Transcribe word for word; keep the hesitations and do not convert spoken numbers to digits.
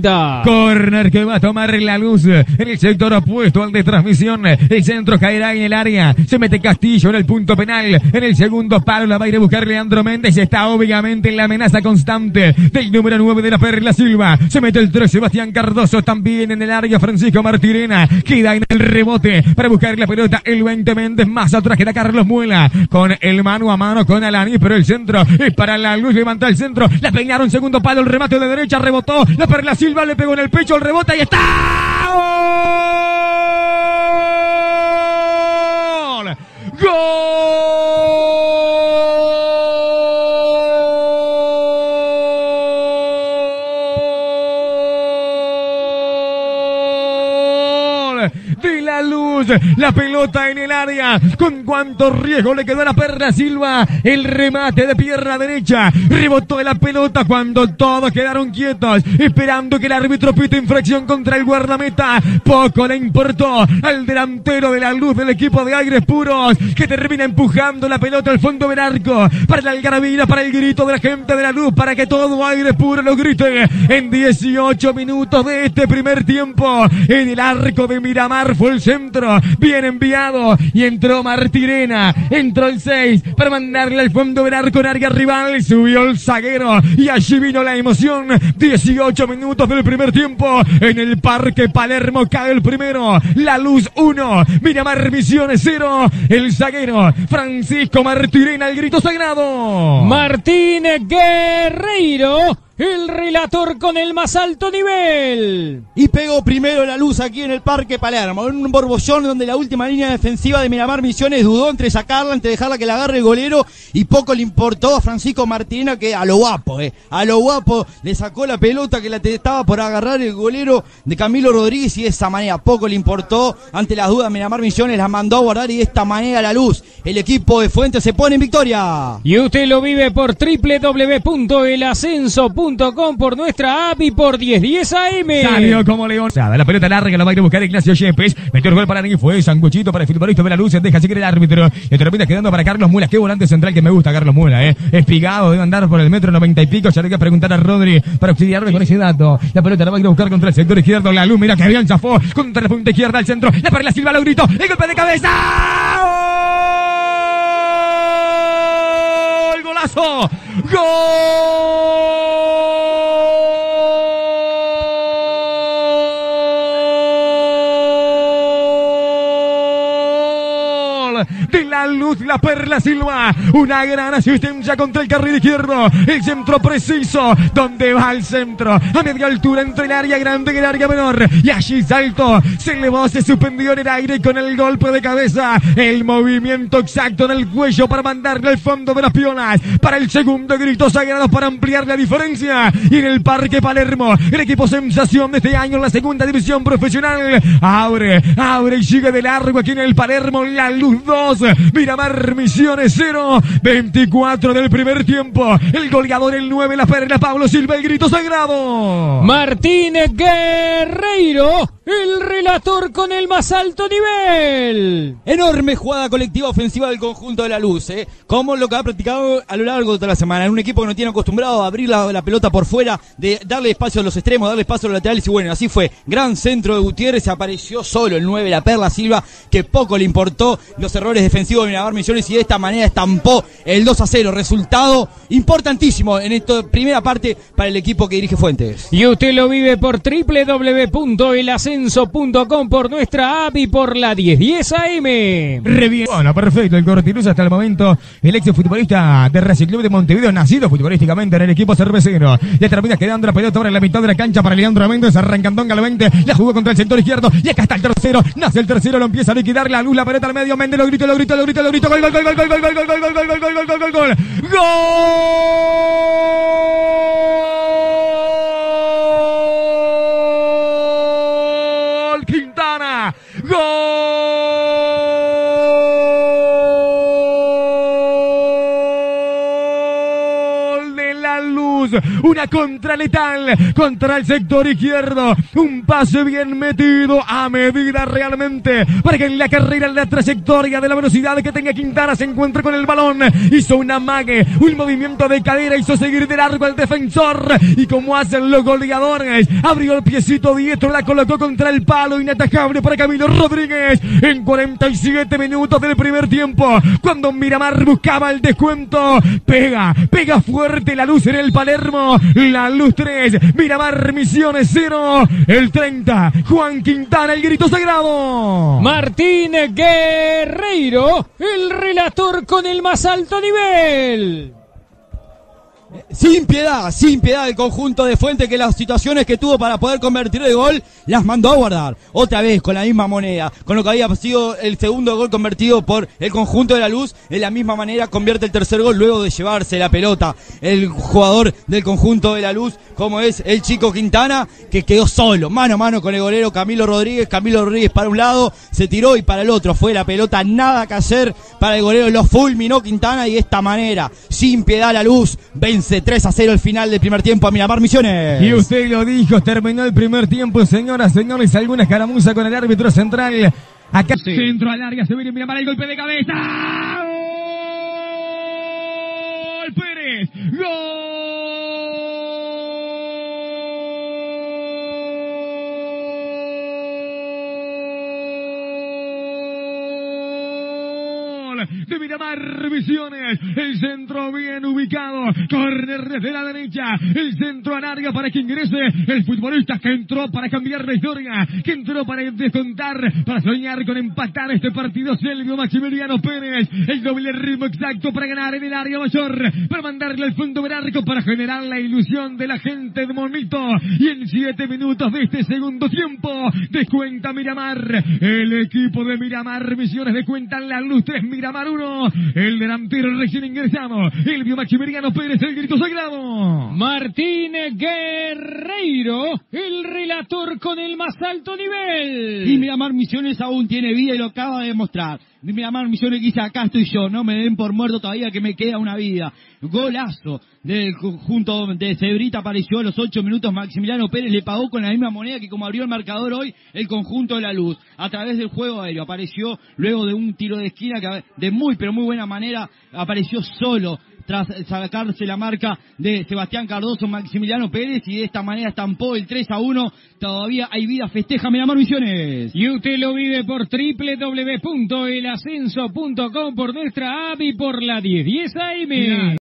Corner que va a tomar la luz en el sector opuesto al de transmisión. El centro caerá en el área. Se mete Castillo en el punto penal. En el segundo palo la va a ir a buscar Leandro Méndez. Está obviamente en la amenaza constante del número nueve de la Perla Silva. Se mete el tres Sebastián Cardoso también en el área. Francisco Martirena queda en el rebote para buscar la pelota. El veinte Méndez más atrás queda Carlos Muela con el mano a mano con Alani, pero el centro es para la luz. Levanta el centro. La peinaron segundo palo. El remate de derecha rebotó. La Perla Silva le pegó en el pecho, el rebote y está. ¡Gol! ¡Gol! De la luz, la pelota en el área. Con cuánto riesgo le quedó a la Perla Silva. El remate de pierna derecha. Rebotó de la pelota cuando todos quedaron quietos, esperando que el árbitro pite infracción contra el guardameta. Poco le importó al delantero de la luz del equipo de Aires Puros, que termina empujando la pelota al fondo del arco. Para la algarabía, para el grito de la gente de la luz, para que todo Aires Puros lo grite. En dieciocho minutos de este primer tiempo, en el arco de Miramar fue el centro, bien enviado, y entró Martirena, entró el seis para mandarle al fondo del arco en área rival, subió el zaguero y allí vino la emoción. dieciocho minutos del primer tiempo, en el Parque Palermo cae el primero, la luz uno, Miramar Misiones cero, el zaguero Francisco Martirena, el grito sagrado. Martínez Guerreiro, el relator con el más alto nivel. Y pegó primero la luz aquí en el Parque Palermo, en un borbollón donde la última línea defensiva de Miramar Misiones dudó entre sacarla, entre dejarla que la agarre el golero, y poco le importó a Francisco Martirena, que a lo guapo, eh, a lo guapo le sacó la pelota que la estaba por agarrar el golero de Camilo Rodríguez, y de esa manera poco le importó ante las dudas. Miramar Misiones la mandó a guardar, y de esta manera la luz, el equipo de Fuentes se pone en victoria. Y usted lo vive por doble u doble u doble u punto el ascenso punto com, por nuestra app y por diez diez A M. Salió como león. La pelota larga la va a ir a buscar Ignacio Yepes. Metió el gol para Nani. Fue sanguchito para el futbolista de la luz. Deja seguir el árbitro. Y termina quedando para Carlos Muela. Qué volante central que me gusta, Carlos Muela, eh. Espigado, debe andar por el metro noventa y pico. Ya le hay que preguntar a Rodri para auxiliarme con ese dato. La pelota la va a ir a buscar contra el sector izquierdo. La luz, mira que bien zafó. Contra la punta izquierda al centro. La Perla Silva lo gritó. El golpe de cabeza. ¡Gol! ¡Golazo! ¡Gol! De la luz, la Perla Silva, una gran asistencia contra el carril izquierdo, el centro preciso, donde va el centro, a media altura entre el área grande y el área menor, y allí saltó, se elevó, se suspendió en el aire con el golpe de cabeza, el movimiento exacto en el cuello para mandarle al fondo de las piolas, para el segundo grito sagrado para ampliar la diferencia, y en el Parque Palermo, el equipo sensación de este año en la segunda división profesional, abre, abre y sigue de largo aquí en el Palermo, la luz dos, Miramar Misiones cero, veinticuatro del primer tiempo, el goleador el nueve, la Perla Pablo Silva, el grito sagrado. Martínez Guerreiro, el relator con el más alto nivel. Enorme jugada colectiva ofensiva del conjunto de la luz, eh, como lo que ha practicado a lo largo de toda la semana, en un equipo que no tiene acostumbrado a abrir la, la pelota por fuera, de darle espacio a los extremos, darle espacio a los laterales, y bueno, así fue, gran centro de Gutiérrez, apareció solo el nueve, la Perla Silva, que poco le importó los errores defensivos de Miramar Misiones, y de esta manera estampó el dos a cero, resultado importantísimo en esta primera parte para el equipo que dirige Fuentes. Y usted lo vive por doble u doble u doble u punto el ascenso punto com, por nuestra app y por la diez diez A M. Re bien. Bueno, perfecto, el Cortiluz hasta el momento, el ex futbolista de Racing Club de Montevideo, nacido futbolísticamente en el equipo cervecero. Ya termina quedando la pelota ahora en la mitad de la cancha para Leandro Méndez, arrancando en veinte, la jugó contra el sector izquierdo, y acá está el tercero, nace el tercero, lo empieza a liquidar la luz, la pelota al medio, Méndez lo grita, lo grita, lo grita, lo grita, gol, gol, gol, gol, gol, gol, gol, gol, gol, gol, gol, gol, gol, gol, gol, gol, gol, Quintana, gol de la luz, una contra letal contra el sector izquierdo, un pase bien metido a medida realmente para que en la carrera, en la trayectoria de la velocidad que tenga Quintana se encuentre con el balón, hizo un amague, un movimiento de cadera, hizo seguir de largo al defensor y como hacen los goleadores, abrió el piecito diestro, la colocó contra el palo, inatajable para Camilo Rodríguez en cuarenta y siete minutos del primer tiempo, cuando Miramar buscaba el descuento. Pega, pega fuerte la Luz en el Palermo, la Luz tres, Miramar Misiones cero, el treinta, Juan Quintana, el grito sagrado. Martín Guerreiro, el relator con el más alto nivel. Sin piedad, sin piedad el conjunto de Fuente, que las situaciones que tuvo para poder convertir el gol las mandó a guardar. Otra vez con la misma moneda, con lo que había sido el segundo gol convertido por el conjunto de la Luz, de la misma manera convierte el tercer gol luego de llevarse la pelota el jugador del conjunto de la Luz, como es el chico Quintana, que quedó solo, mano a mano con el golero Camilo Rodríguez. Camilo Rodríguez para un lado, se tiró y para el otro fue la pelota, nada que hacer para el golero, lo fulminó Quintana y de esta manera, sin piedad la Luz, vence tres a cero el final del primer tiempo a Miramar Misiones. Y usted lo dijo, terminó el primer tiempo, señoras, señores, alguna escaramuza con el árbitro central. Acá sí. Centro al área, se viene Miramar, el golpe de cabeza. ¡Gol! Pérez, ¡gol! De Miramar Misiones, el centro bien ubicado, córner desde la derecha, el centro al área para que ingrese el futbolista que entró para cambiar la historia, que entró para descontar, para soñar con empatar este partido, Selvio Maximiliano Pérez, el doble ritmo exacto para ganar en el área mayor, para mandarle al fondo del arco, para generar la ilusión de la gente de Monito, y en siete minutos de este segundo tiempo, descuenta Miramar, el equipo de Miramar Misiones descuenta la Luz tres, Miramar uno, el delantero recién ingresado, Elvio Maximiliano Pérez, el grito sagrado. Martín Guerreiro, el relator con el más alto nivel. Y Miramar Misiones aún tiene vida y lo acaba de demostrar. Miramar Misiones dice, acá estoy yo, no me den por muerto todavía que me queda una vida. Golazo del conjunto de Cebrita, apareció a los ocho minutos, Maximiliano Pérez le pagó con la misma moneda que como abrió el marcador hoy el conjunto de la Luz, a través del juego aéreo, apareció luego de un tiro de esquina que de muy pero muy buena manera, apareció solo tras sacarse la marca de Sebastián Cardoso, Maximiliano Pérez, y de esta manera estampó el tres a uno. Todavía hay vida, festeja Miramar Misiones. Y usted lo vive por doble u doble u doble u punto el ascenso punto com, por nuestra app y por la diez diez A M.